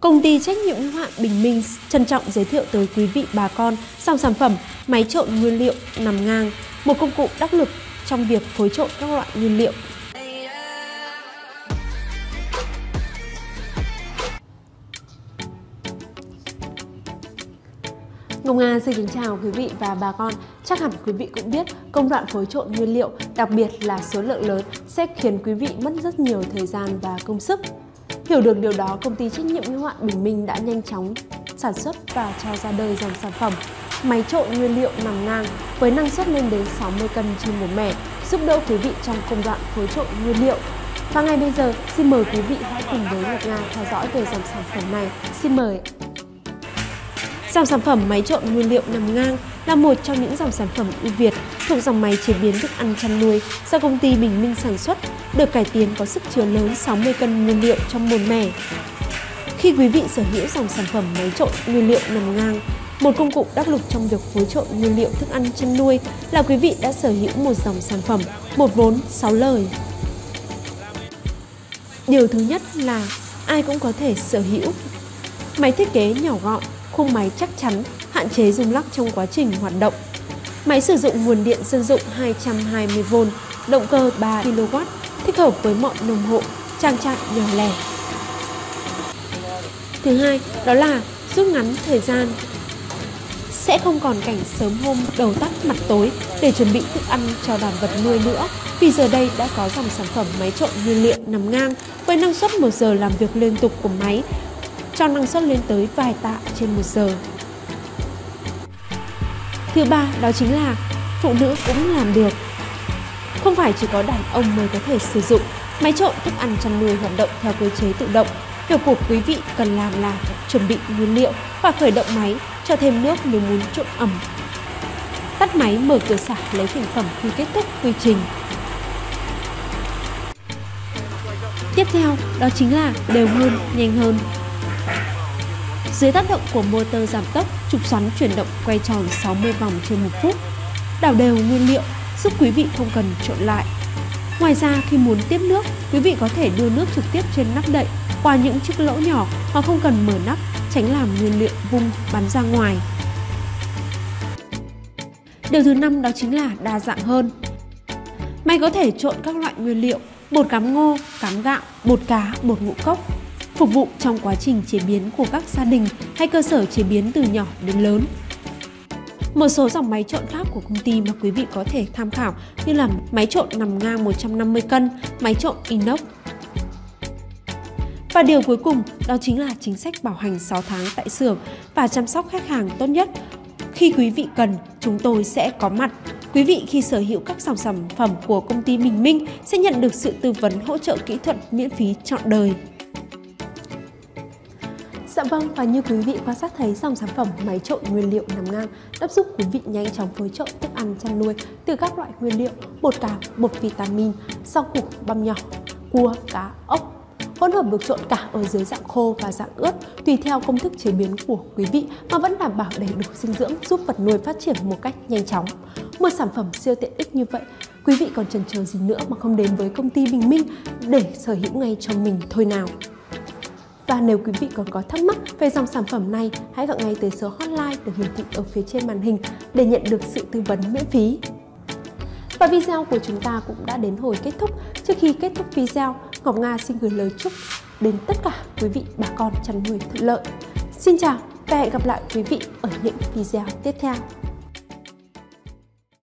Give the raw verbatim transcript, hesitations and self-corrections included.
Công ty trách nhiệm hữu hạn Bình Minh trân trọng giới thiệu tới quý vị bà con dòng sản phẩm máy trộn nguyên liệu nằm ngang, một công cụ đắc lực trong việc phối trộn các loại nguyên liệu. Ngọc Nga xin kính chào quý vị và bà con. Chắc hẳn quý vị cũng biết công đoạn phối trộn nguyên liệu, đặc biệt là số lượng lớn, sẽ khiến quý vị mất rất nhiều thời gian và công sức. Hiểu được điều đó, công ty trách nhiệm hữu hạn Bình Minh đã nhanh chóng sản xuất và cho ra đời dòng sản phẩm máy trộn nguyên liệu nằm ngang với năng suất lên đến sáu mươi cân trên một mẻ, giúp đỡ quý vị trong công đoạn phối trộn nguyên liệu. Và ngay bây giờ, xin mời quý vị hãy cùng với Ngọc Nga theo dõi về dòng sản phẩm này. Xin mời. Dòng sản phẩm máy trộn nguyên liệu nằm ngang là một trong những dòng sản phẩm ưu việt thuộc dòng máy chế biến thức ăn chăn nuôi do công ty Bình Minh sản xuất, được cải tiến có sức chứa lớn sáu mươi cân nguyên liệu trong một mẻ. Khi quý vị sở hữu dòng sản phẩm máy trộn nguyên liệu nằm ngang, một công cụ đắc lực trong việc phối trộn nguyên liệu thức ăn chăn nuôi, là quý vị đã sở hữu một dòng sản phẩm một vốn sáu lời. Điều thứ nhất là ai cũng có thể sở hữu. Máy thiết kế nhỏ gọn, khung máy chắc chắn, hạn chế rung lắc trong quá trình hoạt động. Máy sử dụng nguồn điện dân dụng hai trăm hai mươi vôn, động cơ ba ki lô oát, thích hợp với mọi nông hộ, trang trại nhỏ lẻ. Thứ hai, đó là rút ngắn thời gian. Sẽ không còn cảnh sớm hôm đầu tắt mặt tối để chuẩn bị thức ăn cho đàn vật nuôi nữa, vì giờ đây đã có dòng sản phẩm máy trộn nguyên liệu nằm ngang với năng suất một giờ làm việc liên tục của máy, cho năng suất lên tới vài tạ trên một giờ. Thứ ba, đó chính là phụ nữ cũng làm được. Không phải chỉ có đàn ông mới có thể sử dụng máy trộn thức ăn chăn nuôi hoạt động theo cơ chế tự động. Việc của quý vị cần làm là chuẩn bị nguyên liệu và khởi động máy, cho thêm nước nếu muốn trộn ẩm. Tắt máy, mở cửa xả lấy thành phẩm khi kết thúc quy trình. Tiếp theo, đó chính là đều hơn, nhanh hơn. Dưới tác động của motor giảm tốc, trục xoắn chuyển động quay tròn sáu mươi vòng trên một phút. Đảo đều nguyên liệu, giúp quý vị không cần trộn lại. Ngoài ra, khi muốn tiếp nước, quý vị có thể đưa nước trực tiếp trên nắp đậy qua những chiếc lỗ nhỏ mà không cần mở nắp, tránh làm nguyên liệu vung bắn ra ngoài. Điều thứ năm, đó chính là đa dạng hơn. Máy có thể trộn các loại nguyên liệu: bột cám ngô, cám gạo, bột cá, bột ngũ cốc, phục vụ trong quá trình chế biến của các gia đình hay cơ sở chế biến từ nhỏ đến lớn. Một số dòng máy trộn khác của công ty mà quý vị có thể tham khảo như là máy trộn nằm ngang một trăm năm mươi cân, máy trộn inox. Và điều cuối cùng, đó chính là chính sách bảo hành sáu tháng tại xưởng và chăm sóc khách hàng tốt nhất. Khi quý vị cần, chúng tôi sẽ có mặt. Quý vị khi sở hữu các dòng sản phẩm của công ty Bình Minh sẽ nhận được sự tư vấn hỗ trợ kỹ thuật miễn phí trọn đời. Dạ vâng, và như quý vị quan sát thấy, dòng sản phẩm máy trộn nguyên liệu nằm ngang đã giúp quý vị nhanh chóng phối trộn thức ăn chăn nuôi từ các loại nguyên liệu: bột cám, bột vitamin, rau củ, băm nhỏ, cua, cá, ốc. Hỗn hợp được trộn cả ở dưới dạng khô và dạng ướt tùy theo công thức chế biến của quý vị mà vẫn đảm bảo đầy đủ dinh dưỡng, giúp vật nuôi phát triển một cách nhanh chóng. Một sản phẩm siêu tiện ích như vậy, quý vị còn chần chờ gì nữa mà không đến với công ty Bình Minh để sở hữu ngay cho mình thôi nào. Và nếu quý vị còn có thắc mắc về dòng sản phẩm này, hãy gọi ngay tới số hotline được hiển thị ở phía trên màn hình để nhận được sự tư vấn miễn phí. Và video của chúng ta cũng đã đến hồi kết thúc. Trước khi kết thúc video, Ngọc Nga xin gửi lời chúc đến tất cả quý vị bà con chăn nuôi thuận lợi. Xin chào và hẹn gặp lại quý vị ở những video tiếp theo.